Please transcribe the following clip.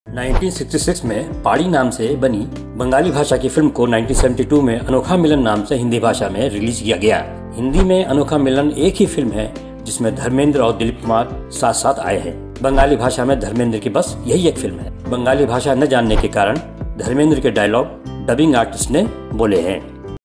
1966 में पाड़ी नाम से बनी बंगाली भाषा की फिल्म को 1972 में अनोखा मिलन नाम से हिंदी भाषा में रिलीज किया गया। हिंदी में अनोखा मिलन एक ही फिल्म है जिसमें धर्मेंद्र और दिलीप कुमार साथ साथ आए हैं। बंगाली भाषा में धर्मेंद्र की बस यही एक फिल्म है। बंगाली भाषा न जानने के कारण धर्मेंद्र के डायलॉग डबिंग आर्टिस्ट ने बोले हैं।